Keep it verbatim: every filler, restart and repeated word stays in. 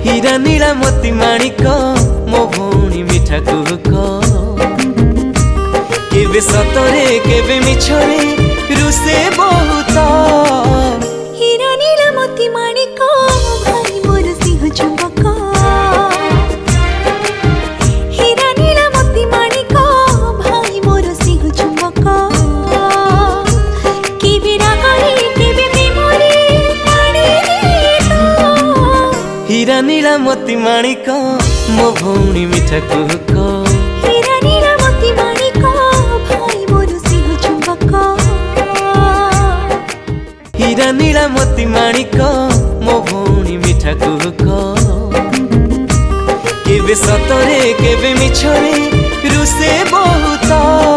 हीरा नीला मोती माणिक मो भौणी मिठा कुहुक केबे सतरे केबे मिछरे रुसे बहुत हीरा नीला मोती माणिक भाई मोर सिंह चुंबक हीरा नीला मोती माणिक भाई मोर सिंह चुंबक केबे रागरे केबे प्रेमरे पाणी हीरा नीला मोती माणिक मो भौणी मिठा कुहुक हीरा नीला मोती माणिक भाई मोर सिंह चुंबक हीरा नीला मोती माणिक मो भौणी मिठा कुहुक केबे सतरे केबे मिछरे रुसे बहुत।